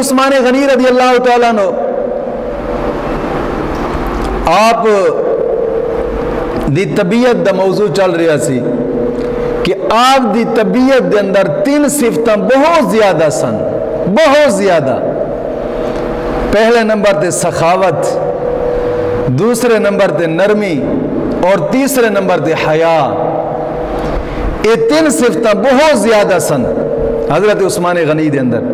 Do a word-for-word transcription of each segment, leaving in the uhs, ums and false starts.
عثمان غنی رضی اللہ تعالیٰ عنہ آپ دی طبیعت دا موضوع چل رہا سی کہ آپ دی طبیعت دے اندر تین صفتاں بہت زیادہ سن، بہت زیادہ. پہلے نمبر تے سخاوت، دوسرے نمبر تے نرمی اور تیسرے نمبر تے حیا. یہ تین صفتاں بہت زیادہ سن حضرت عثمان غنی دے اندر.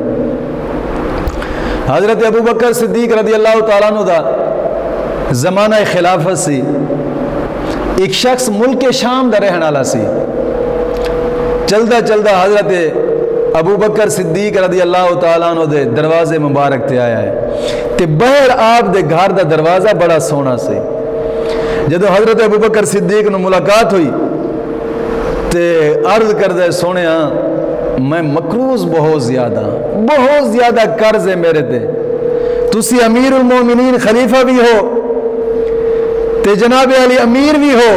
حضرت ابو بکر صدیق رضی اللہ تعالیٰ عنہ دا زمانہ خلافت سی. ایک شخص ملک شام دا رہن والا سی. چلدا چلدا حضرت ابو بکر صدیق رضی اللہ تعالیٰ عنہ دے دروازے مبارک تے آیا ہے تے باہر آپ دے گھر دا دروازہ بڑا سونا سی. جدو حضرت ابو بکر صدیق نو ملاقات ہوئی تے عرض کردے سونے ہاں میں مقروض بہت زیادہ بہت زیادہ قرض ہے میرے تے، تسی امیر المومنین خلیفہ بھی ہو تے جناب علی امیر بھی ہو،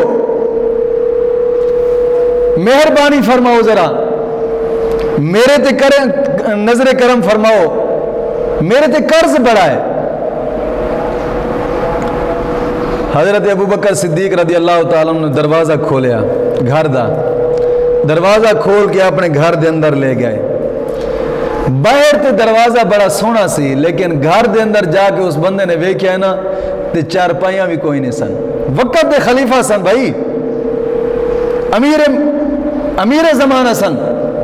مہربانی فرماؤ ذرا میرے تے کرم نظر کرم فرماؤ، میرے تے قرض بڑا ہے. حضرت ابو بکر صدیق رضی اللہ تعالیٰ نے دروازہ کھولیا، گھر دا دروازہ کھول کے اپنے گھر دے اندر لے گئے. باہر تے دروازہ بڑا سونا سی لیکن گھر دے اندر جا کے اس بندے نے ویکھیا نا تے چارپائیاں بھی کوئی نہیں سن. وقت دے خلیفہ سن بھائی، امیر امیر زمانہ سن.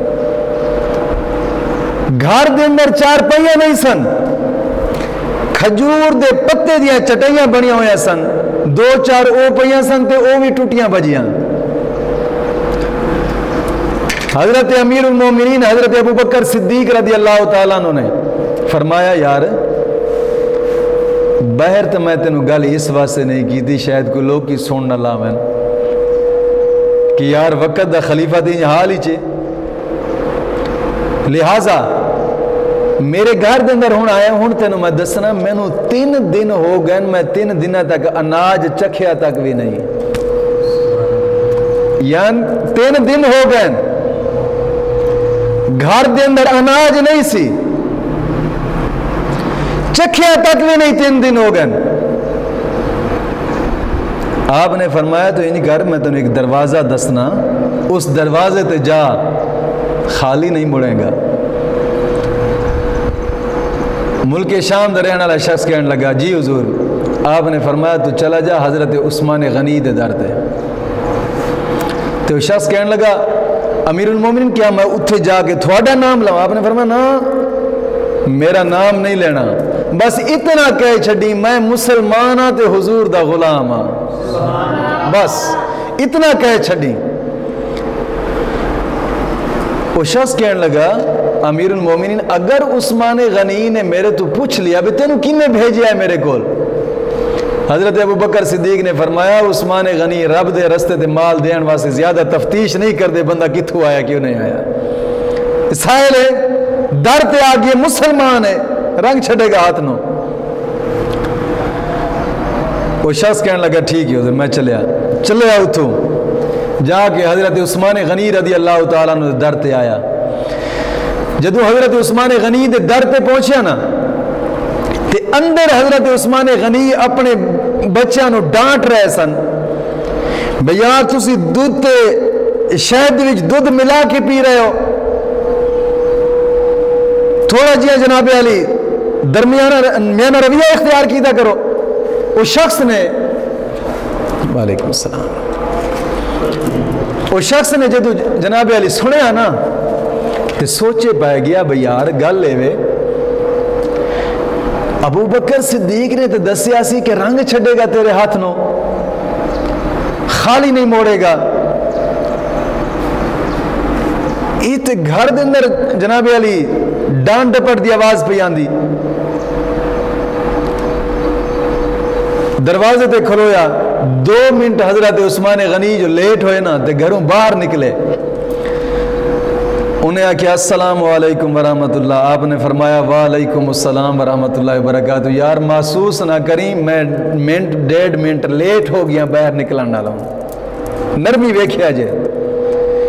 گھر دے اندر چارپائیاں نہیں سن، کھجور دے پتے دیاں چٹائیاں بنیاں ہویا سن. دو چار او پئیاں سن تے او بھی ٹوٹیاں بجیاں. حضرت امیر المومنین حضرت ابو بکر صدیق رضی اللہ تعالیٰ عنہ نے فرمایا یار باہر تو میں تینوں گل اس واسطے نہیں کی تھی شاید کوئی لوگ کی سن نہ لاویں کہ یار وقت دا خلیفہ دی حال ہی چے، لہٰذا میرے گھر دے اندر ہون آیا ہوں تینوں میں دسنا مینوں تین دن ہو گئے میں تین دنوں تک اناج چکھیا تک بھی نہیں، یعنی تین دن ہو گئے گھر دے اندر اناج نہیں سی، چکھیا تک بھی نہیں، تین دن ہو گئے. آپ نے فرمایا تو انہی گھر میں تمہیں ایک دروازہ دسنا، اس دروازے تے جا، خالی نہیں مڑے گا. ملک شام دے رہنے والا شخص کہنے لگا جی حضور. آپ نے فرمایا تو چلا جا حضرت عثمان غنی دے در تے. تو شخص کہنے لگا امیر المومنین کیا میں اتھے جا کے تھوڑا نام لوں؟ آپ نے فرمایا نا میرا نام نہیں لینا، بس اتنا کہہ چھڑی میں مسلمان ہاں تے حضور دا غلام ہاں، بس اتنا کہہ چھڑی. وہ شخص کہنے لگا امیر المومنین اگر عثمان غنی نے میرے تو پوچھ لیا بھی تینوں کنے بھیجیا ہے میرے کول؟ حضرت ابو بکر صدیق نے فرمایا عثمان غنی رب دے رستے دے مال دین واسطے زیادہ تفتیش نہیں کر دے بندہ کتھوں آیا کیوں نہیں آیا، سائل ہے در تے آگئے مسلمان ہے رنگ چھڑے گا ہاتھ نو. وہ شخص کہنے لگا ٹھیک ہے حضور میں چلیا چلیا اتھوں جا کے حضرت عثمان غنی رضی اللہ تعالیٰ نے در تے آیا. جدو حضرت عثمان غنی دے در تے پہنچیا نا تے اندر حضرت عثمان غنی اپنے بچیاں نو ڈانٹ رہے سن بھیا تسی دودھ تے شہد وچ دودھ ملا کے پی رہے ہو، تھوڑا جیا جناب علی درمیانہ میانہ رویہ اختیار کیتا کرو. اس شخص نے وعلیکم السلام اس شخص نے جدو جناب علی سنیا نا تے سوچے پائے گیا بھئی یار گل لے وے ابو بکر صدیق نے تے دسیا سی کہ رنگ چھڑے گا تیرے ہاتھ نو، خالی نہیں موڑے گا. ایت گھر دے اندر جناب علی ڈانٹ ڈپٹ دی آواز پہ آندی، دروازے تے کھلویا. دو منٹ حضرت عثمان غنی جو لیٹ ہوئے نا تے گھروں باہر نکلے. انہیں آکھیا السلام علیکم ورحمت اللہ. آپ نے فرمایا وعلیکم السلام ورحمت اللہ وبرکاتہ. یار محسوس نہ کریں میں منٹ ڈیڑھ منٹ لیٹ ہو گیا باہر نکلن والا ہوں، نرمی ویکھیا جے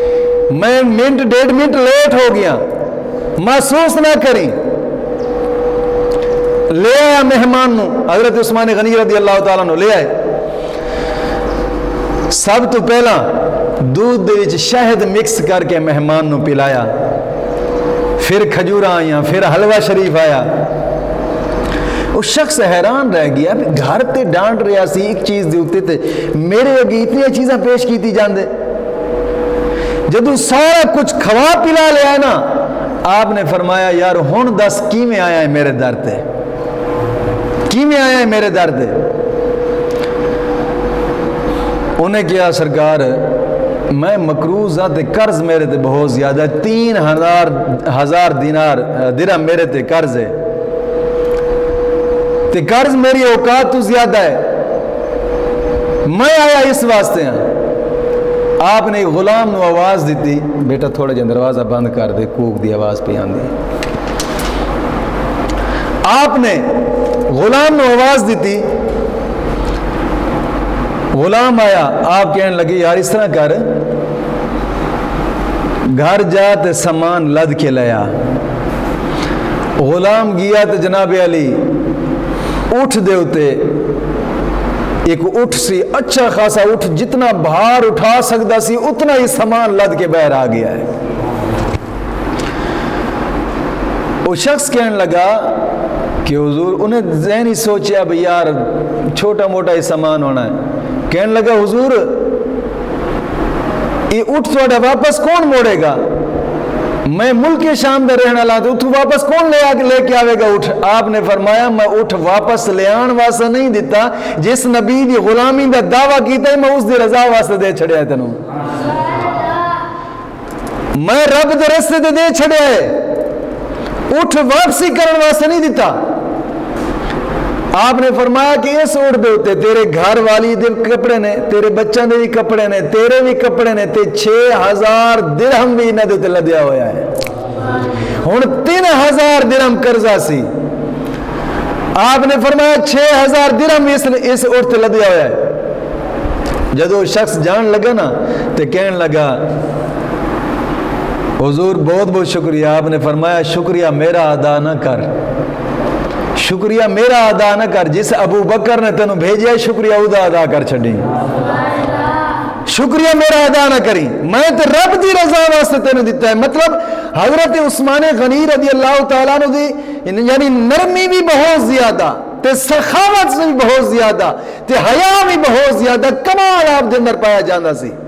میں منٹ ڈیڑھ منٹ لیٹ ہو گیا محسوس نہ کریں. لے آیا مہمان نو، حضرت عثمان غنی رضی اللہ تعالیٰ نو لے آئے. سب تو پہلا دودھ دے وچ شہد مکس کر کے مہمان نو پلایا، پھر کھجوراں آئیاں، پھر حلوہ شریف آیا. وہ شخص حیران رہ گیا، گھر تے ڈانٹ رہا سی ایک چیز دے اوتے تے میرے اگے اتنی چیزاں پیش کیتی جاندے. جدو سارا کچھ کھوا پلا لیا ہے نا، آپ نے فرمایا یار ہن دس کیویں آیا ہے میرے در تے، کیویں آیا ہے میرے در تے. انہیں کیا سرکار میں مقروض ہاں تے قرض میرے تے بہت زیادہ، تین ہزار ہزار دینار درہم میرے تے قرض ہے، تے قرض میری اوقات تو زیادہ ہے، میں آیا اس واسطے ہاں. آپ نے غلام نو آواز دیتی، بیٹا تھوڑا جہاں دروازہ بند کر دے، کوک دی آواز پہ آندی. آپ نے غلام نو آواز دیتی، غلام آیا. آپ کہنے لگے یار اس طرح کر، گھر جا تے سامان لد کے لیا. غلام گیا تے جناب علی اٹھ دے ہوتے ایک اٹھ سی، اچھا خاصا اٹھ، جتنا بھار اٹھا سکتا سی اتنا ہی سامان لد کے باہر آ گیا ہے. وہ شخص کہنے لگا کہ حضور، انہیں ذہنی سوچیا بھئی یار چھوٹا موٹا ہی سامان ہونا ہے. کہنے لگا حضور یہ اٹھ تھوڑا واپس کون موڑے گا؟ میں ملک شام دے رہنے والا تو واپس کون لے آ لے کے آوے گا اٹھ؟ آپ نے فرمایا میں اٹھ واپس لے آن واسطے نہیں دیتا، جس نبی دی غلامی دا دعویٰ کیتا ہے میں اس دی رضا واسطے دے چھڑیا تینوں، میں رب دے رستے دے دے چھڑیا ہے، اٹھ واپسی کرن واسطے نہیں دیتا. آپ نے فرمایا کہ اس اٹھ دے ہوتے تیرے گھر والی دے کپڑے نے، تیرے بچوں دے بھی کپڑے نے، تیرے بھی کپڑے نے، تے چھ ہزار درہم بھی انہاں دے تے لدیا ہویا ہے. ہن تین ہزار درہم قرضہ سی. آپ نے فرمایا چھ ہزار درہم اس اس اٹھ تے لدیا ہویا ہے. جدو شخص جان لگا نا تے کہنے لگا حضور بہت بہت شکریہ. آپ نے فرمایا شکریہ میرا ادا نہ کر، شکریہ میرا ادا نہ کر، جس ابو بکر نے تینوں بھیجیا شکریہ ادا ادا کر چھڑی، شکریہ میرا ادا نہ کری، میں تے رب دی رضا واسطے تینوں دیتا ہے. مطلب حضرت عثمان غنی رضی اللہ تعالیٰ عنہ دی یعنی نرمی بھی بہت زیادہ، تے سخاوت سے بھی بہت زیادہ، تے حیا بھی بہت زیادہ، کمال آپ دے اندر پایا جاندہ سی.